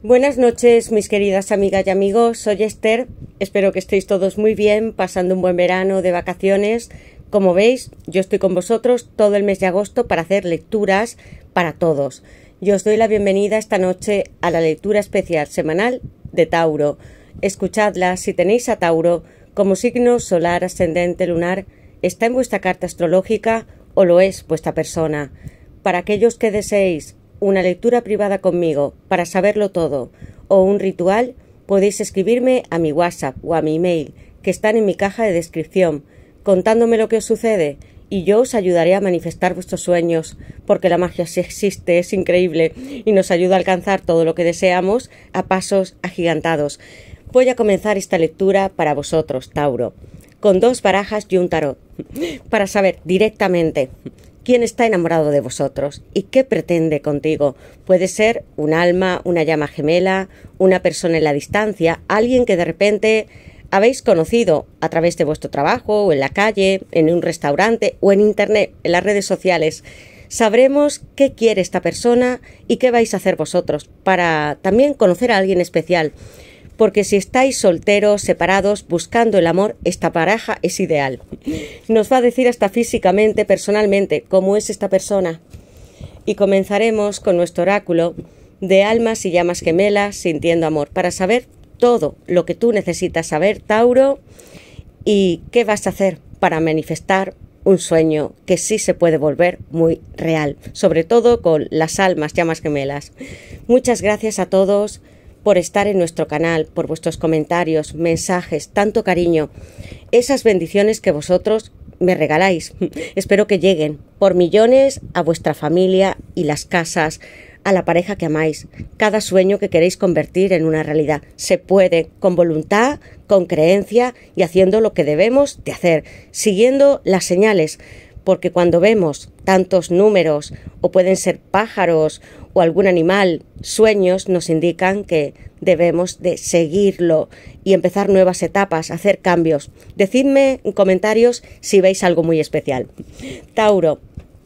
Buenas noches, mis queridas amigas y amigos. Soy Esther. Espero que estéis todos muy bien, pasando un buen verano de vacaciones. Como veis, yo estoy con vosotros todo el mes de agosto para hacer lecturas para todos. Yo os doy la bienvenida esta noche a la lectura especial semanal de Tauro. Escuchadla si tenéis a Tauro como signo solar, ascendente, lunar, está en vuestra carta astrológica o lo es vuestra persona. Para aquellos que deseéis una lectura privada conmigo para saberlo todo o un ritual, podéis escribirme a mi WhatsApp o a mi email que están en mi caja de descripción contándome lo que os sucede y yo os ayudaré a manifestar vuestros sueños porque la magia sí existe, es increíble y nos ayuda a alcanzar todo lo que deseamos a pasos agigantados. Voy a comenzar esta lectura para vosotros, Tauro, con 2 barajas y un tarot para saber directamente quién está enamorado de vosotros y qué pretende contigo. Puede ser un alma, una llama gemela, una persona en la distancia, alguien que de repente habéis conocido a través de vuestro trabajo o en la calle, en un restaurante o en internet, en las redes sociales. Sabremos qué quiere esta persona y qué vais a hacer vosotros para también conocer a alguien especial. Porque si estáis solteros, separados, buscando el amor, esta pareja es ideal. Nos va a decir hasta físicamente, personalmente, cómo es esta persona. Y comenzaremos con nuestro oráculo de almas y llamas gemelas sintiendo amor, para saber todo lo que tú necesitas saber, Tauro, y qué vas a hacer para manifestar un sueño que sí se puede volver muy real, sobre todo con las almas, llamas gemelas. Muchas gracias a todos por estar en nuestro canal, por vuestros comentarios, mensajes, tanto cariño, esas bendiciones que vosotros me regaláis. Espero que lleguen por millones a vuestra familia y las casas, a la pareja que amáis. Cada sueño que queréis convertir en una realidad se puede con voluntad, con creencia y haciendo lo que debemos de hacer, siguiendo las señales. Porque cuando vemos tantos números, o pueden ser pájaros o algún animal, sueños, nos indican que debemos de seguirlo y empezar nuevas etapas, hacer cambios. Decidme en comentarios si veis algo muy especial. Tauro,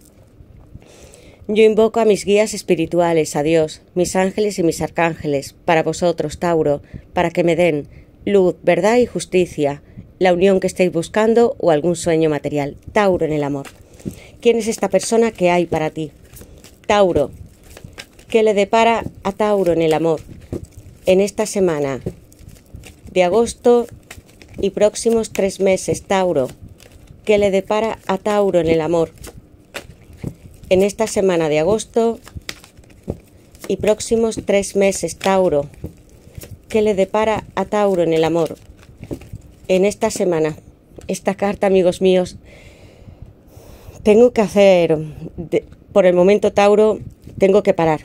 yo invoco a mis guías espirituales, a Dios, mis ángeles y mis arcángeles, para vosotros, Tauro, para que me den luz, verdad y justicia, la unión que estéis buscando o algún sueño material. Tauro en el amor. ¿Quién es esta persona que hay para ti? Tauro, ¿qué le depara a Tauro en el amor en esta semana de agosto y próximos 3 meses? Tauro, ¿qué le depara a Tauro en el amor en esta semana de agosto y próximos 3 meses? Tauro, ¿qué le depara a Tauro en el amor en esta semana? Esta carta, amigos míos, tengo que hacer, por el momento, Tauro, tengo que parar.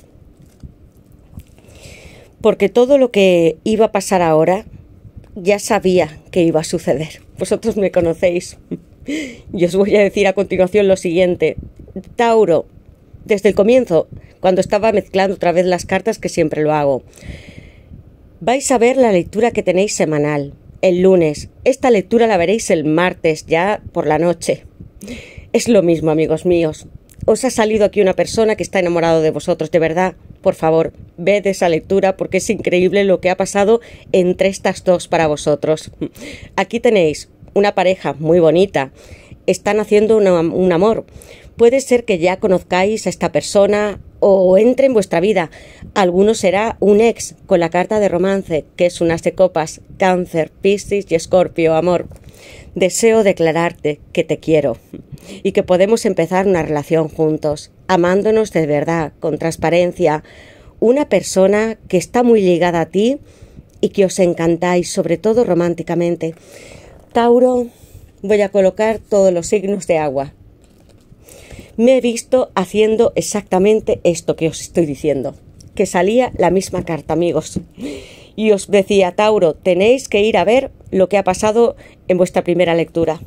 Porque todo lo que iba a pasar ahora, ya sabía que iba a suceder. Vosotros me conocéis. Y os voy a decir a continuación lo siguiente. Tauro, desde el comienzo, cuando estaba mezclando otra vez las cartas, que siempre lo hago, vais a ver la lectura que tenéis semanal. El lunes. Esta lectura la veréis el martes, ya por la noche. Es lo mismo, amigos míos. Os ha salido aquí una persona que está enamorado de vosotros, de verdad. Por favor, ved esa lectura porque es increíble lo que ha pasado entre estas dos para vosotros. Aquí tenéis una pareja muy bonita. Están haciendo un amor. Puede ser que ya conozcáis a esta persona o entre en vuestra vida. Alguno será un ex con la carta de romance, que es un as de copas, Cáncer, Piscis y Escorpio, amor. Deseo declararte que te quiero y que podemos empezar una relación juntos, amándonos de verdad, con transparencia. Una persona que está muy ligada a ti y que os encantáis, sobre todo románticamente. Tauro, voy a colocar todos los signos de agua. Me he visto haciendo exactamente esto que os estoy diciendo, que salía la misma carta, amigos. Y os decía, Tauro, tenéis que ir a ver lo que ha pasado en vuestra primera lectura.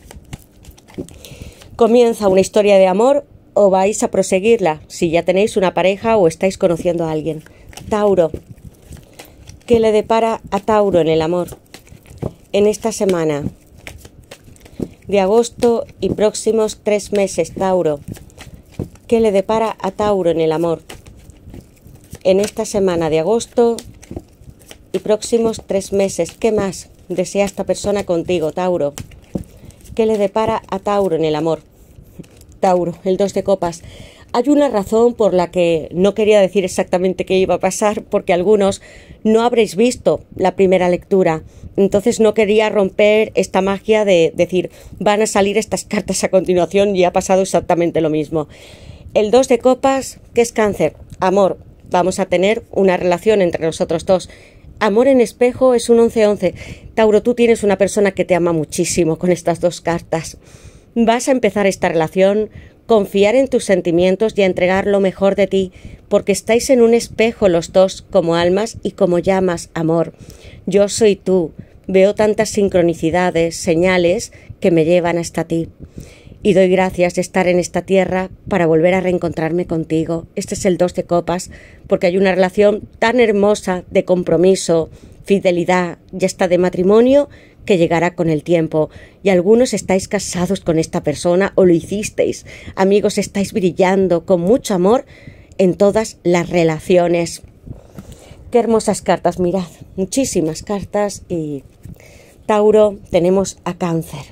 Comienza una historia de amor o vais a proseguirla si ya tenéis una pareja o estáis conociendo a alguien. Tauro, ¿qué le depara a Tauro en el amor en esta semana de agosto y próximos 3 meses? Tauro, ¿qué le depara a Tauro en el amor en esta semana de agosto y próximos 3 meses. ¿Qué más desea esta persona contigo, Tauro? ¿Qué le depara a Tauro en el amor? Tauro, el 2 de copas. Hay una razón por la que no quería decir exactamente qué iba a pasar, porque algunos no habréis visto la primera lectura. Entonces no quería romper esta magia de decir, van a salir estas cartas a continuación y ha pasado exactamente lo mismo. El 2 de copas, ¿qué es Cáncer? Amor. Vamos a tener una relación entre nosotros dos. Amor en espejo es un 11-11. Tauro, tú tienes una persona que te ama muchísimo con estas 2 cartas. Vas a empezar esta relación, confiar en tus sentimientos y a entregar lo mejor de ti, porque estáis en un espejo los dos como almas y como llamas, amor. Yo soy tú. Veo tantas sincronicidades, señales que me llevan hasta ti. Y doy gracias de estar en esta tierra para volver a reencontrarme contigo. Este es el 2 de copas, porque hay una relación tan hermosa de compromiso, fidelidad y hasta de matrimonio que llegará con el tiempo. Y algunos estáis casados con esta persona o lo hicisteis. Amigos, estáis brillando con mucho amor en todas las relaciones. Qué hermosas cartas, mirad, muchísimas cartas. Y Tauro, tenemos a Cáncer.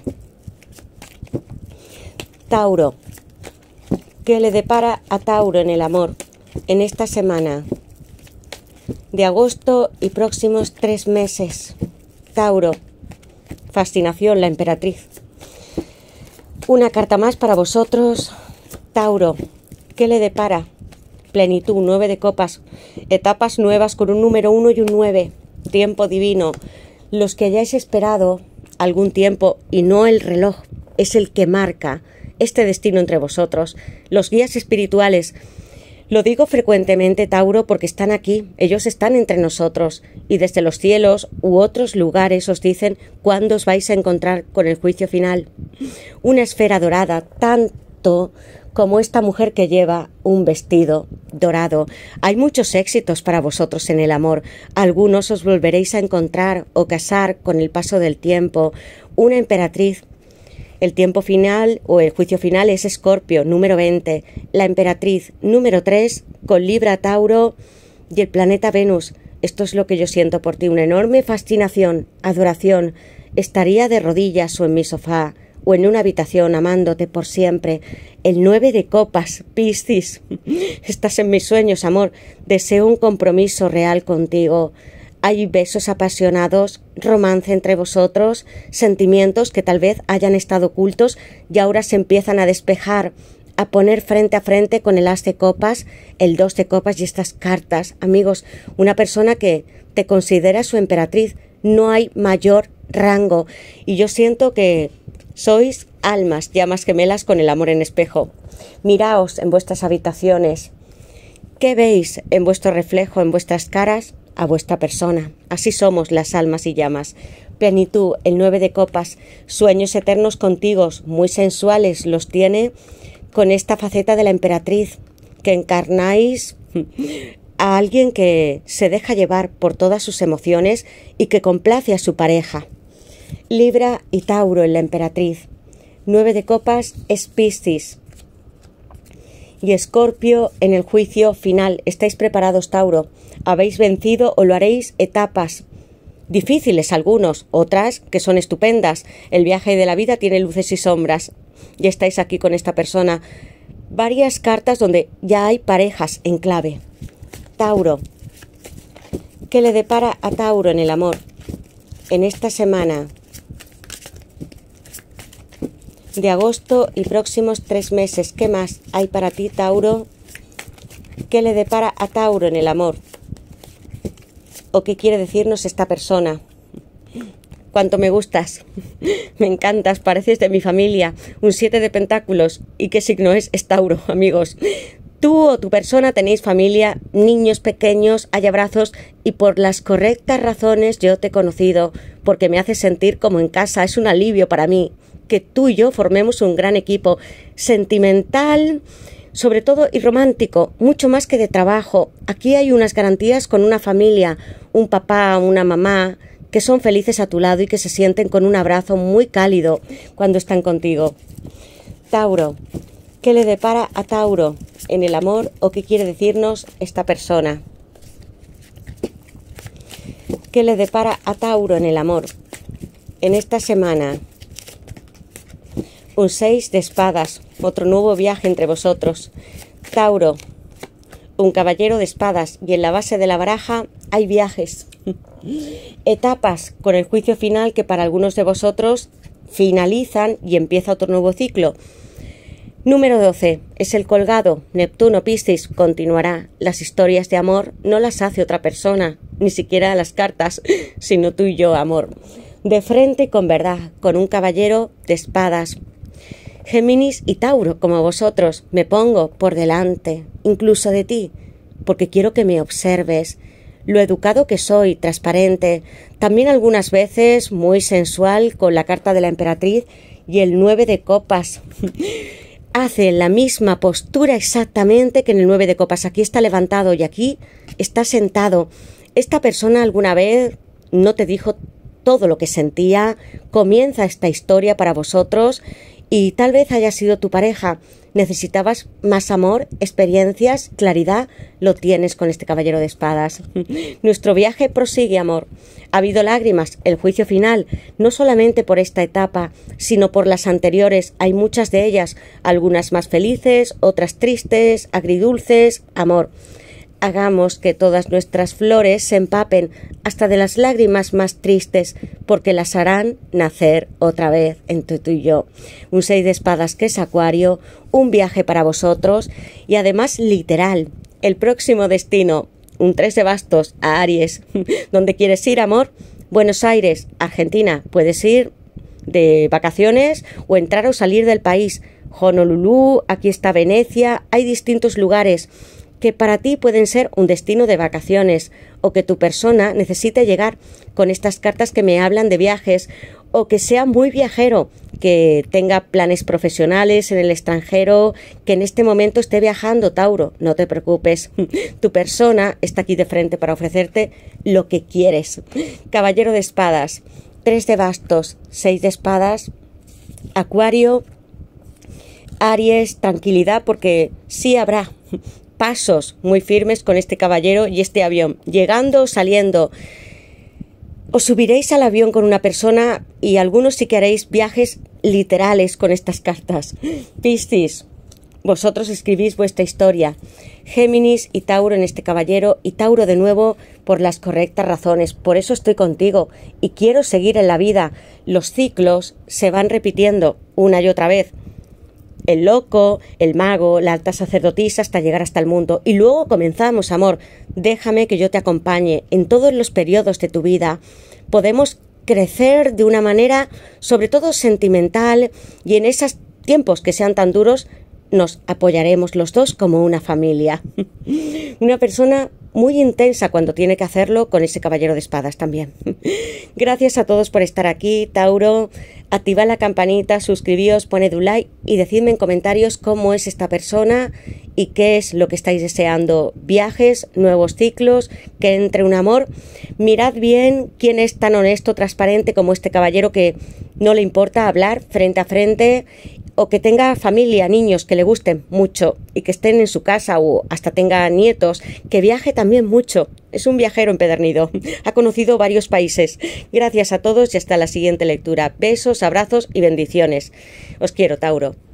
Tauro, ¿qué le depara a Tauro en el amor en esta semana de agosto y próximos 3 meses? Tauro, fascinación, la emperatriz. Una carta más para vosotros. Tauro, ¿qué le depara? Plenitud, 9 de copas, etapas nuevas con un número 1 y un 9, tiempo divino. Los que hayáis esperado algún tiempo y no el reloj es el que marca este destino entre vosotros. Los guías espirituales, lo digo frecuentemente, Tauro, porque están aquí, ellos están entre nosotros y desde los cielos u otros lugares os dicen cuándo os vais a encontrar con el juicio final. Una esfera dorada, tanto como esta mujer que lleva un vestido dorado. Hay muchos éxitos para vosotros en el amor. Algunos os volveréis a encontrar o casar con el paso del tiempo. Una emperatriz. El tiempo final o el juicio final es Escorpio, número 20. La emperatriz, número 3, con Libra, Tauro y el planeta Venus. Esto es lo que yo siento por ti, una enorme fascinación, adoración. Estaría de rodillas o en mi sofá o en una habitación amándote por siempre. El 9 de copas, Piscis. Estás en mis sueños, amor. Deseo un compromiso real contigo. Hay besos apasionados, romance entre vosotros, sentimientos que tal vez hayan estado ocultos y ahora se empiezan a despejar, a poner frente a frente con el as de copas, el 2 de copas y estas cartas. Amigos, una persona que te considera su emperatriz, no hay mayor rango. Y yo siento que sois almas, llamas gemelas con el amor en espejo. Miraos en vuestras habitaciones. ¿Qué veis en vuestro reflejo, en vuestras caras? A vuestra persona. Así somos las almas y llamas. Plenitud, el 9 de copas, sueños eternos contigo, muy sensuales los tiene con esta faceta de la emperatriz, que encarnáis a alguien que se deja llevar por todas sus emociones y que complace a su pareja. Libra y Tauro en la emperatriz. 9 de copas es Piscis. Y Escorpio en el juicio final. ¿Estáis preparados, Tauro? ¿Habéis vencido o lo haréis? Etapas difíciles algunos, otras que son estupendas. El viaje de la vida tiene luces y sombras. Y estáis aquí con esta persona. Varias cartas donde ya hay parejas en clave. Tauro, ¿qué le depara a Tauro en el amor en esta semana de agosto y próximos 3 meses? ¿Qué más hay para ti, Tauro? ¿Qué le depara a Tauro en el amor? ¿O qué quiere decirnos esta persona? Cuánto me gustas, me encantas, pareces de mi familia. Un 7 de pentáculos. ¿Y qué signo es? Es Tauro, amigos. Tú o tu persona tenéis familia, niños pequeños, hay abrazos y por las correctas razones yo te he conocido, porque me hace sentir como en casa. Es un alivio para mí que tú y yo formemos un gran equipo sentimental, sobre todo, y romántico, mucho más que de trabajo. Aquí hay unas garantías con una familia, un papá, una mamá, que son felices a tu lado y que se sienten con un abrazo muy cálido cuando están contigo. Tauro, ¿qué le depara a Tauro en el amor o qué quiere decirnos esta persona? ¿Qué le depara a Tauro en el amor? En esta semana, un 6 de espadas, otro nuevo viaje entre vosotros. Tauro, un caballero de espadas y en la base de la baraja hay viajes. Etapas con el juicio final que para algunos de vosotros finalizan y empieza otro nuevo ciclo. Número 12. Es el colgado. Neptuno, Piscis, continuará. Las historias de amor no las hace otra persona, ni siquiera las cartas, sino tú y yo, amor. De frente y con verdad, con un caballero de espadas. Géminis y Tauro, como vosotros, me pongo por delante, incluso de ti, porque quiero que me observes. Lo educado que soy, transparente, también algunas veces muy sensual con la carta de la emperatriz y el 9 de copas. Hace la misma postura exactamente que en el 9 de copas. Aquí está levantado y aquí está sentado. Esta persona alguna vez no te dijo todo lo que sentía. Comienza esta historia para vosotros y tal vez haya sido tu pareja. Necesitabas más amor, experiencias, claridad. Lo tienes con este caballero de espadas. Nuestro viaje prosigue, amor. Ha habido lágrimas, el juicio final, no solamente por esta etapa, sino por las anteriores. Hay muchas de ellas, algunas más felices, otras tristes, agridulces. Amor, hagamos que todas nuestras flores se empapen hasta de las lágrimas más tristes, porque las harán nacer otra vez entre tú y yo. Un 6 de espadas que es Acuario, un viaje para vosotros y además literal. El próximo destino, un 3 de bastos a Aries. ¿Dónde quieres ir, amor? Buenos Aires, Argentina. Puedes ir de vacaciones o entrar o salir del país. Honolulu, aquí está Venecia. Hay distintos lugares que para ti pueden ser un destino de vacaciones o que tu persona necesite llegar con estas cartas que me hablan de viajes o que sea muy viajero, que tenga planes profesionales en el extranjero, que en este momento esté viajando, Tauro. No te preocupes, tu persona está aquí de frente para ofrecerte lo que quieres. Caballero de espadas, 3 de bastos, 6 de espadas, Acuario, Aries, tranquilidad porque sí habrá pasos muy firmes con este caballero y este avión, llegando o saliendo. Os subiréis al avión con una persona y algunos sí que haréis viajes literales con estas cartas. Piscis, vosotros escribís vuestra historia. Géminis y Tauro en este caballero y Tauro de nuevo por las correctas razones. Por eso estoy contigo y quiero seguir en la vida. Los ciclos se van repitiendo una y otra vez. El loco, el mago, la alta sacerdotisa hasta llegar hasta el mundo. Y luego comenzamos, amor. Déjame que yo te acompañe en todos los periodos de tu vida. Podemos crecer de una manera, sobre todo sentimental, y en esos tiempos que sean tan duros, nos apoyaremos los dos como una familia. Una persona muy intensa cuando tiene que hacerlo con ese caballero de espadas también. Gracias a todos por estar aquí, Tauro. Activad la campanita, suscribíos, poned un like y decidme en comentarios cómo es esta persona y qué es lo que estáis deseando. Viajes, nuevos ciclos, que entre un amor. Mirad bien quién es tan honesto, transparente como este caballero que no le importa hablar frente a frente o que tenga familia, niños que le gusten mucho y que estén en su casa o hasta tenga nietos, que viaje también mucho. Es un viajero empedernido. Ha conocido varios países. Gracias a todos y hasta la siguiente lectura. Besos, abrazos y bendiciones. Os quiero, Tauro.